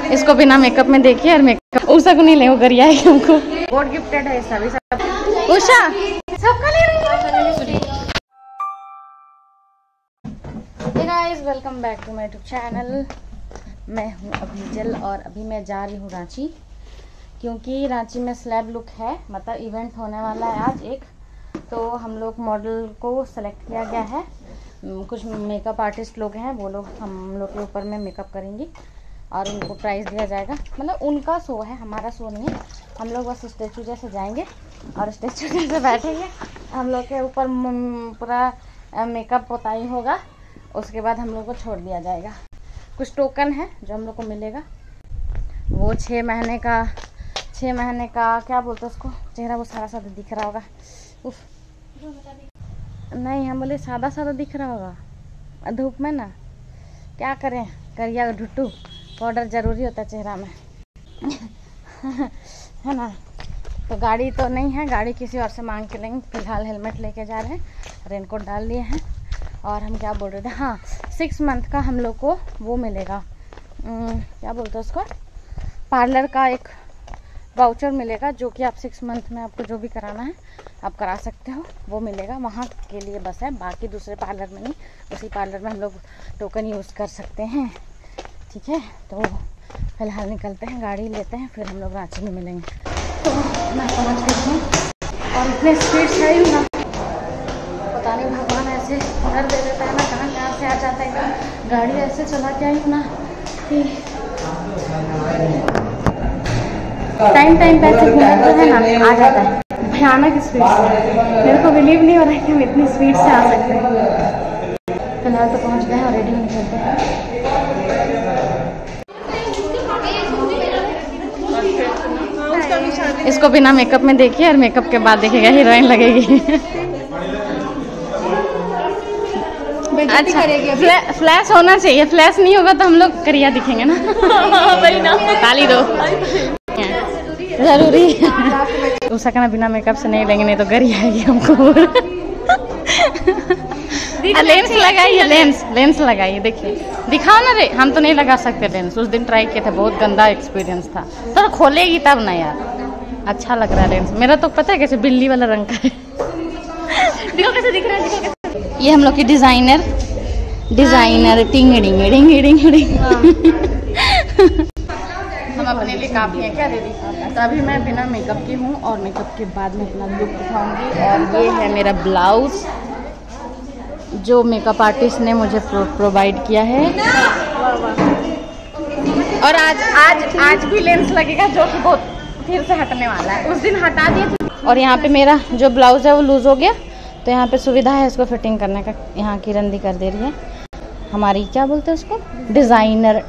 इसको बिना मेकअप में देखिए और मेकअप उषा को नहीं ले, वो गरिया है हमको। गॉड गिफ्टेड है सभी सब। उषा सबका ले रही है। Hey guys, welcome back to my YouTube channel. मैं हूँ अभिजल और अभी मैं जा रही हूँ रांची, क्योंकि रांची में स्लैब लुक है, मतलब इवेंट होने वाला है आज एक। तो हम लोग मॉडल को सेलेक्ट किया गया है, कुछ मेकअप आर्टिस्ट लोग हैं, वो लोग हम लोग के ऊपर में मेकअप करेंगी और उनको प्राइज़ दिया जाएगा। मतलब उनका शो है, हमारा शो नहीं है। हम लोग बस स्टैचू जैसे जाएंगे और स्टैचू जैसे बैठेंगे। हम लोग के ऊपर पूरा मेकअप पोताई होगा, उसके बाद हम लोग को छोड़ दिया जाएगा। कुछ टोकन है जो हम लोग को मिलेगा, वो 6 महीने का क्या बोलते हैं उसको, चेहरा वो सादा सादा दिख रहा होगा। उफ नहीं, हम बोले सादा सादा दिख रहा होगा धूप में ना, क्या करें, करिया ढुट्टू पाउडर ज़रूरी होता है चेहरा में है ना। तो गाड़ी तो नहीं है, गाड़ी किसी और से मांग के लेंगे। फिलहाल हेलमेट लेके जा रहे हैं, रेनकोट डाल लिए हैं। और हम क्या बोल रहे थे, हाँ 6 मंथ का हम लोग को वो मिलेगा, क्या बोलते हैं उसको, पार्लर का एक वाउचर मिलेगा, जो कि आप 6 मंथ में आपको जो भी कराना है आप करा सकते हो, वो मिलेगा। वहाँ के लिए बस है, बाकी दूसरे पार्लर में नहीं। उसी पार्लर में हम लोग टोकन यूज़ कर सकते हैं, ठीक है। तो फिलहाल निकलते हैं, गाड़ी लेते हैं, फिर हम लोग रांची में मिलेंगे। तो मैं पहुँच गई हूँ और इतने स्पीड से आई हूँ ना, पता नहीं भगवान ऐसे डर दे देता है ना, कहाँ से आ जाता है। गाड़ी ऐसे चला के आई हूँ ना कि टाइम पे ऐसे घूमते हैं ना, आ जाता है भयानक स्पीड से। मेरे को बिलीव नहीं हो रहा है कि हम इतनी स्पीड से आ सकते हैं। फिलहाल तो पहुंच गए हैं और रेडी होने चलते हैं। इसको बिना मेकअप में देखिए और मेकअप के बाद देखेगा हीरोइन लगेगी। अच्छा, फ्लैश होना चाहिए, फ्लैश नहीं होगा तो हम लोग करिया दिखेंगे ना। ताली दो जरूरी है। उषा का ना बिना मेकअप से नहीं लेंगे, नहीं तो गरी आएगी हमको। लेंस लगाइए, लेंस लगाइए, देखिए दिखाओ ना रे। हम तो नहीं लगा सकते लेंस, उस दिन ट्राई किए थे, बहुत गंदा एक्सपीरियंस था। तो खोलेगी तब ना यार, अच्छा लग रहा है लेंस। मेरा तो पता है कैसे बिल्ली वाला रंग का है। देखो कैसे दिख रहा है, देखो। ये हम लोग की डिजाइनर टिंग हम अपने लिए काफ़ी है क्या दीदी। तो अभी मैं बिना मेकअप की हूँ और मेकअप के बाद मैं अपना लुक दिखाऊंगी। और ये है मेरा ब्लाउज जो मेकअप आर्टिस्ट ने मुझे प्रोवाइड किया है। और आज भी लेंस लगेगा, जो कि बहुत फिर से हटने वाला है। उस दिन हटा दिए थे। और यहाँ पे मेरा जो ब्लाउज है वो लूज़ हो गया, तो यहाँ पे सुविधा है इसको फिटिंग करने का। यहाँ की रंदी कर दे रही है हमारी, क्या बोलते हैं उसको, डिज़ाइनर।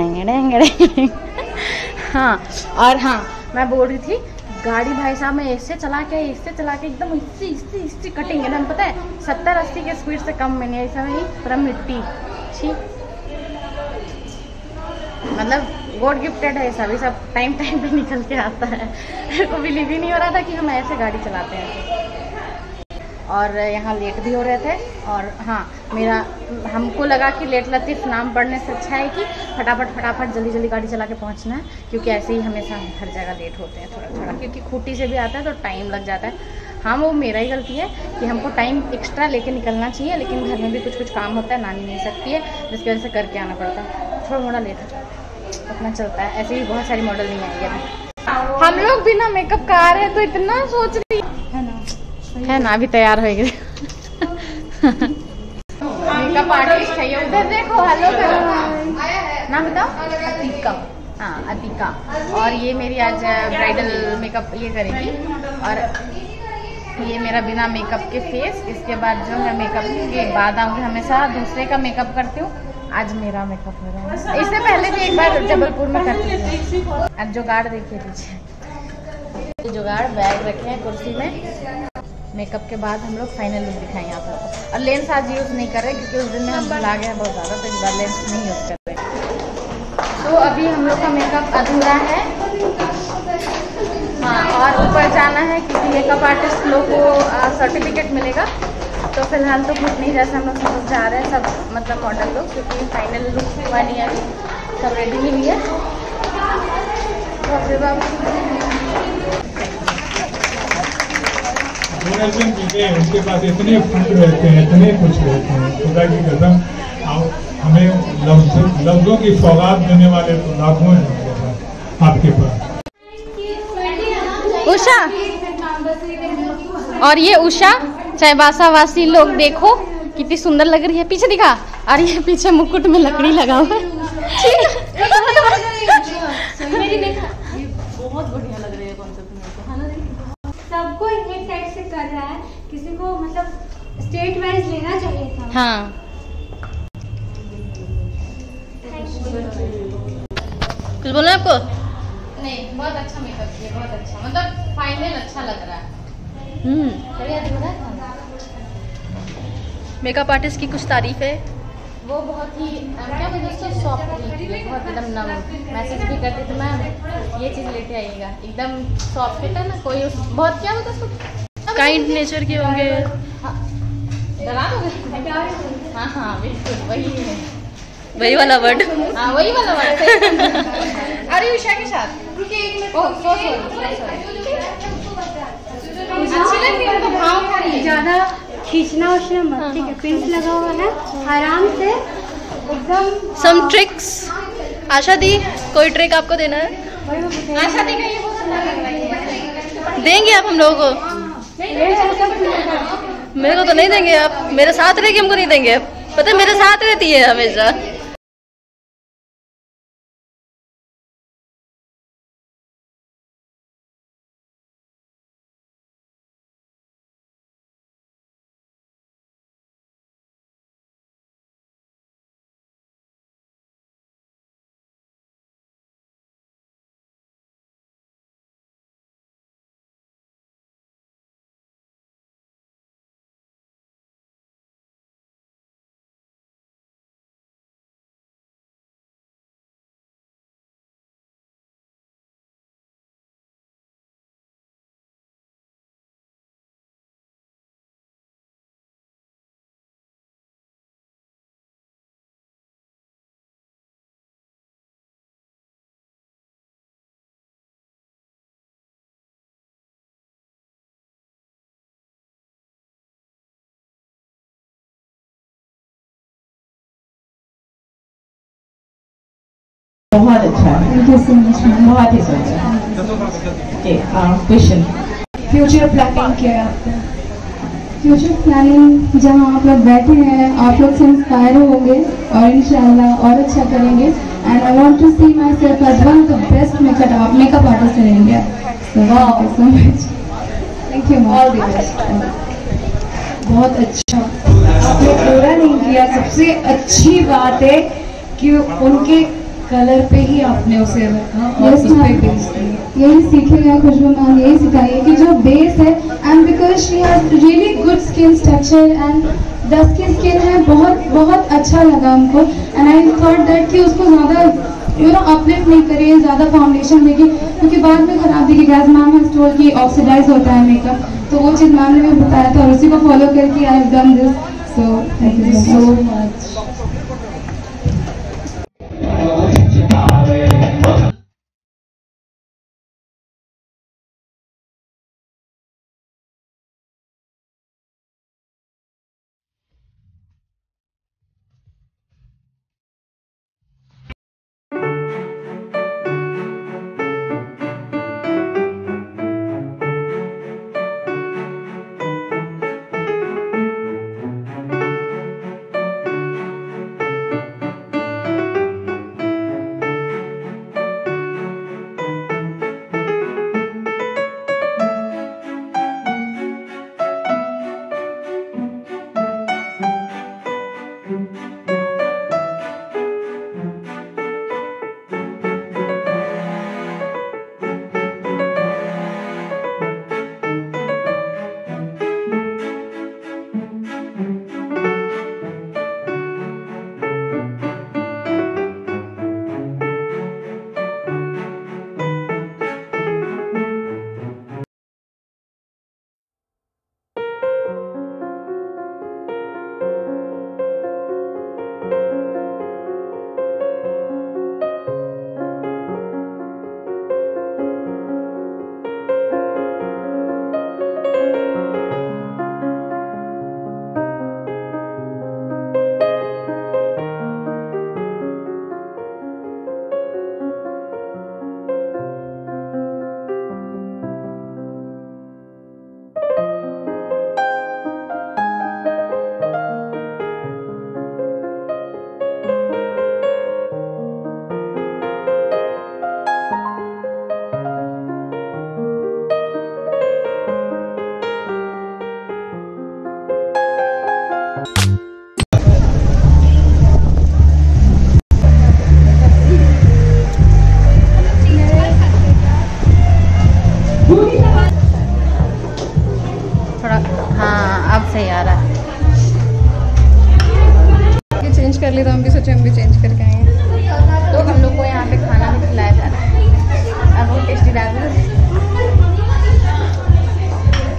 हाँ, और हाँ मैं बोल रही थी, गाड़ी भाई साहब मैं इससे चला के एकदम इससे कटिंग एकदम, पता है 70-80 के स्पीड से कम में नहीं, ऐसा नहीं पूरा मिट्टी छी। मतलब गॉड गिफ्टेड है सभी सब, टाइम पे निकल के आता है। मेरे को बिलीव ही नहीं हो रहा था कि हम ऐसे गाड़ी चलाते हैं। और यहाँ लेट भी हो रहे थे। और हाँ, हमको लगा कि लेट लतीफ़ नाम पढ़ने से अच्छा है कि फटाफट जल्दी गाड़ी चला के पहुँचना है, क्योंकि ऐसे ही हमेशा हर जगह लेट होते हैं थोड़ा, क्योंकि खूटी से भी आता है तो टाइम लग जाता है। हाँ, वो मेरा ही गलती है कि हमको टाइम एक्स्ट्रा लेके निकलना चाहिए, लेकिन घर में भी कुछ काम होता है, नानी नहीं सकती है, जिसकी वजह से करके आना पड़ता है। थोड़ा लेट अपना चलता है, ऐसे ही बहुत सारी मॉडल नहीं आई है। हम लोग बिना मेकअप का आ रहे हैं तो इतना सोच रही है ना, अभी तैयार होगी। मेकअप आर्टिस्ट है ये, उधर देखो। हेलो नाम बताओ। अतिका। हाँ, अतिका। और ये मेरी आज ब्राइडल मेकअप ये करेगी। और ये मेरा बिना मेकअप के फेस। इसके बाद जो है मेकअप के बाद आऊँगी, हमेशा दूसरे का मेकअप करती हूँ, आज मेरा मेकअप हो रहा है। इससे पहले भी एक बार जबलपुर में करती थी। अब जुगाड़ देखिए पीछे, जुगाड़ बैग रखे हैं कुर्सी में। मेकअप के बाद हम लोग फाइनल लुक दिखाएंगे आपको। और लेंस आज यूज़ नहीं कर रहे, क्योंकि उस दिन में हम भुला गए बहुत ज़्यादा, तो इस बार लेंस नहीं यूज़ कर रहे। तो अभी हम लोग का मेकअप अधूरा है। हाँ, और ऊपर जाना है, क्योंकि मेकअप आर्टिस्ट लोग को सर्टिफिकेट मिलेगा। तो फिलहाल तो कुछ नहीं, जैसे हम लोग सब जा रहे हैं सब, मतलब मॉडल लोग, क्योंकि फाइनल लुक हुआ नहीं है, सब रेडी नहीं है। डोनेशन चीजें उसके पास इतने फंड रहते हैं, इतने कुछ रहते हैं, खुदा की कसम। हमें लफ्जों की सौगात देने वाले तो लाखों हैं हमारे पास, आपके पास। उषा और ये उषा चाईबासा वासी लोग देखो कितनी सुंदर लग रही है, पीछे दिखा। और ये पीछे मुकुट में लकड़ी लगा हुआ है। बहुत बढ़िया लग रही है कॉन्सेप्ट मेरे को, है ना? सबको एक टाइप से कर रहा है, किसी को मतलब स्टेट वाइज लेना चाहिए था। हाँ कुछ बोलना है आपको? नहीं, बहुत अच्छा मेकअप किया, बहुत अच्छा, मतलब फाइनल अच्छा लग रहा है। मेकअप आर्टिस्ट की कुछ तारीफ है। वो बहुत ही क्या बोलते हैं उसको, सॉफ्ट, बहुत एकदम नम। मैसेज भी करती थी मैम ये चीज़ लेके आइएगा, एकदम सॉफ्ट है ना, कोई बहुत क्या बोलते उसको, काइंड नेचर के होंगे। डरा दोगे? हाँ हाँ बिल्कुल वही है, वही वाला वर्ड। हाँ वही वाला वर्ड। अरे उषा के साथ ज्यादा खींचना उछना मत, ठीक है? पिंच लगा हुआ है, आराम से एकदम। सम ट्रिक्स आशा दी, कोई ट्रिक आपको देना है? आशा दी का ये बहुत सुंदर लग रहा है, देंगे आप हम लोगों को? मेरे को तो नहीं देंगे आप, मेरे साथ रह के हमको नहीं देंगे। पता है मेरे साथ रहती है हमेशा। बहुत अच्छा है, थैंक यू सो मच, बहुत ही सुंदर। क्वेश्चन, फ्यूचर प्लानिंग क्या है आपका? फ्यूचर प्लानिंग, जहाँ आप लोग बैठे हैं आप लोग से इंस्पायर होंगे और इंशाल्लाह और अच्छा करेंगे। And I want to see myself as one of the best makeup artist in India. So thank you so much, thank you, all the best. बहुत अच्छा, आपने पूरा नहीं किया। सबसे अच्छी बात है कि उनके कलर पे ही आपने उसे रखा और उस पे बेस किया। यही सीखेगा खुशबू मैम, यही सिखाइए कि जो बेस है, and because she has really good skin structure and dusky skin है, बहुत बहुत अच्छा लगा हमको। एंड आई थॉट दैट कि उसको ज़्यादा अपलिफ्ट नहीं करिए, ज़्यादा फाउंडेशन देगी, क्योंकि बाद में खराब देगी। गैस मैम हैज टोल्ड कि ऑक्सीडाइज होता है मेकअप, तो वो चीज़ मैम ने भी बताया था और उसी को फॉलो करके I have done this. So thank you so much.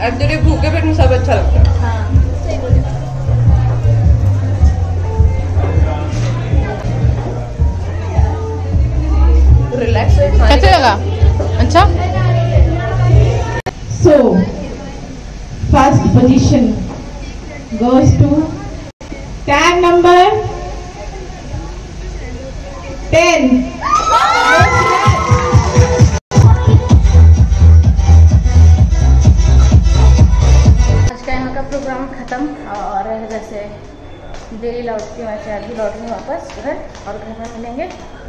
Actually भूखे पेट में सब अच्छा लगता है। हाँ रिलैक्स है। कैसे लगा? अच्छा। So, first position goes to tag number 10. आज का यहाँ का प्रोग्राम ख़त्म और जैसे डेली लौटती हूँ वैसे आज भी लौट रही हूँ वापस घर और घर में मिलेंगे।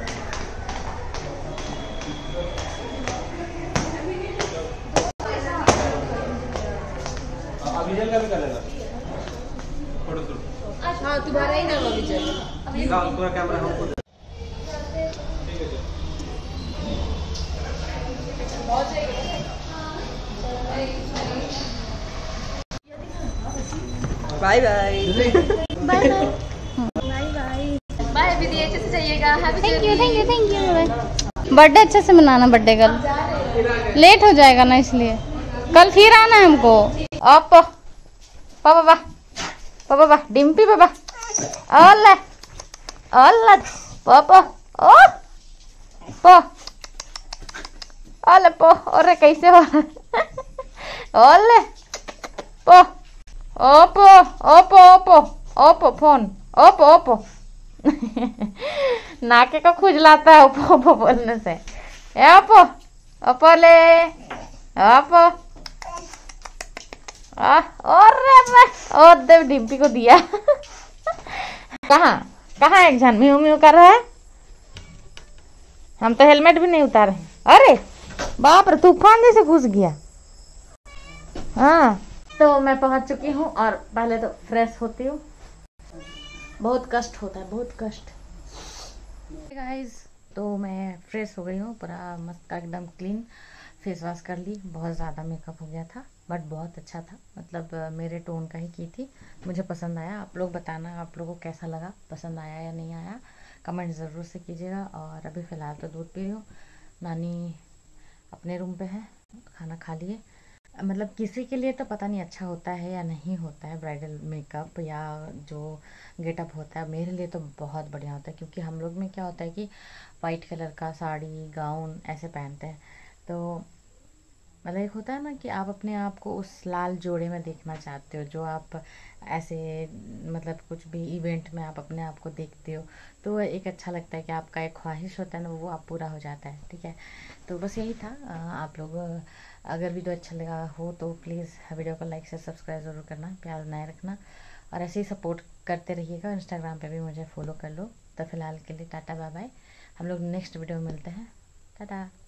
अभिजल का भी करेगा फोटो शूट। हाँ तुम्हारा ही नाम अभिजल। निकाल पूरा कैमरा हमको दे। Bye bye. Bye bye bye Vidhi, अच्छे से जाइएगा। Thank you thank you thank you. Birthday अच्छे से मनाना, बर्थडे कल लेट हो जाएगा ना, इसलिए कल फिर आना है हमको। आप पापा पापा डिम्पी पापा ओले ओले पापा ओ पो ओले पो। अरे कैसे हो ओले पो Oppo Oppo Oppo Oppo phone Oppo Oppo नाके को खुजलाता है ओपो ओपो बोलने से। ओपो ओपो ले ओपो। और देव डिम्पी को दिया कहाँ कहाँ एक जन म्यू म्यू कर रहा है। हम तो हेलमेट भी नहीं उतारे। अरे बाप रे, तूफान जैसे घुस गया। हाँ तो मैं पहुंच चुकी हूँ और पहले तो फ्रेश होती हूँ। बहुत कष्ट होता है, बहुत कष्ट गाइस। तो मैं फ्रेश हो गई हूँ, पूरा मस्त का एकदम क्लीन फेस वॉश कर ली। बहुत ज़्यादा मेकअप हो गया था बट बहुत अच्छा था, मतलब मेरे टोन का ही की थी। मुझे पसंद आया। आप लोग बताना आप लोगों को कैसा लगा, पसंद आया या नहीं आया, कमेंट ज़रूर से कीजिएगा। और अभी फ़िलहाल तो दूध पी रही हूँ। नानी अपने रूम पे है, खाना खा लिए। मतलब किसी के लिए तो पता नहीं अच्छा होता है या नहीं होता है ब्राइडल मेकअप या जो गेटअप होता है, मेरे लिए तो बहुत बढ़िया होता है। क्योंकि हम लोग में क्या होता है कि वाइट कलर का साड़ी गाउन ऐसे पहनते हैं, तो मतलब एक होता है ना कि आप अपने आप को उस लाल जोड़े में देखना चाहते हो, जो आप ऐसे मतलब कुछ भी इवेंट में आप अपने आप को देखते हो, तो एक अच्छा लगता है कि आपका एक ख्वाहिश होता है ना, वो आप पूरा हो जाता है। ठीक है, तो बस यही था। आप लोग अगर वीडियो अच्छा लगा हो तो प्लीज़ वीडियो को लाइक से सब्सक्राइब ज़रूर करना, प्यार बनाए रखना और ऐसे ही सपोर्ट करते रहिएगा। इंस्टाग्राम पे भी मुझे फॉलो कर लो। तो फिलहाल के लिए टाटा बाय बाय। हम लोग नेक्स्ट वीडियो में मिलते हैं। टाटा।